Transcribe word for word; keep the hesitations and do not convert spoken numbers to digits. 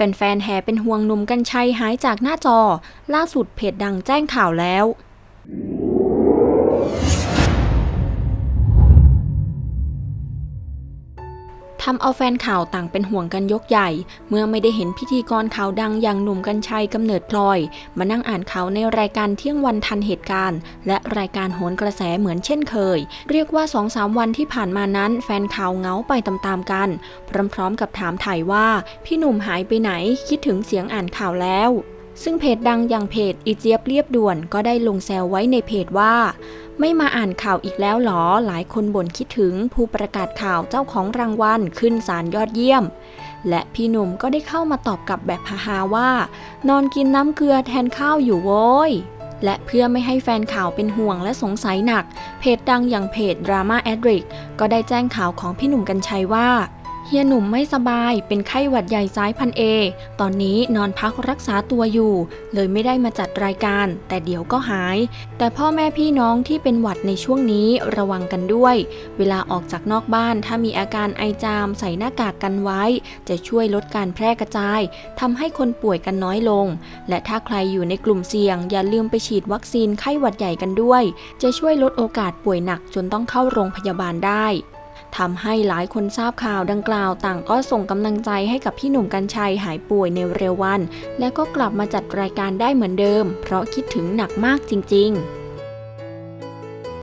แฟนๆแห่เป็นห่วงหนุ่มกรรชัยหายจากหน้าจอล่าสุดเพจดังแจ้งข่าวแล้วทำเอาแฟนข่าวต่างเป็นห่วงกันยกใหญ่เมื่อไม่ได้เห็นพิธีกรข่าวดังอย่างหนุ่มกรรชัยกำเนิดพลอยมานั่งอ่านข่าวในรายการเที่ยงวันทันเหตุการณ์และรายการโหนกระแสเหมือนเช่นเคยเรียกว่า สองถึงสาม วันที่ผ่านมานั้นแฟนข่าวเหงาไปตามๆกันพร้อมๆกับถามถ่ายว่าพี่หนุ่มหายไปไหนคิดถึงเสียงอ่านข่าวแล้วซึ่งเพจดังอย่างเพจอีเจี๊ยบเรียบด่วนก็ได้ลงแซวไว้ในเพจว่าไม่มาอ่านข่าวอีกแล้วหรอหลายคนบ่นคิดถึงผู้ประกาศข่าวเจ้าของรางวัลขึ้นศาลยอดเยี่ยมและพี่หนุ่มก็ได้เข้ามาตอบกลับแบบฮาๆว่านอนกินน้ำเกลือแทนข้าวอยู่โว้ยและเพื่อไม่ให้แฟนข่าวเป็นห่วงและสงสัยหนักเพจดังอย่างเพจ Drama Addict ก็ได้แจ้งข่าวของพี่หนุ่มกรรชัยว่าเฮียหนุ่มไม่สบายเป็นไข้หวัดใหญ่สายพันธุ์เอตอนนี้นอนพักรักษาตัวอยู่เลยไม่ได้มาจัดรายการแต่เดี๋ยวก็หายแต่พ่อแม่พี่น้องที่เป็นหวัดในช่วงนี้ระวังกันด้วยเวลาออกจากนอกบ้านถ้ามีอาการไอจามใส่หน้ากากกันไว้จะช่วยลดการแพร่กระจายทำให้คนป่วยกันน้อยลงและถ้าใครอยู่ในกลุ่มเสี่ยงอย่าลืมไปฉีดวัคซีนไข้หวัดใหญ่กันด้วยจะช่วยลดโอกาสป่วยหนักจนต้องเข้าโรงพยาบาลได้ทำให้หลายคนทราบข่าวดังกล่าวต่างก็ส่งกำลังใจให้กับพี่หนุ่มกรรชัยหายป่วยในเร็ววันและก็กลับมาจัดรายการได้เหมือนเดิมเพราะคิดถึงหนักมากจริงๆ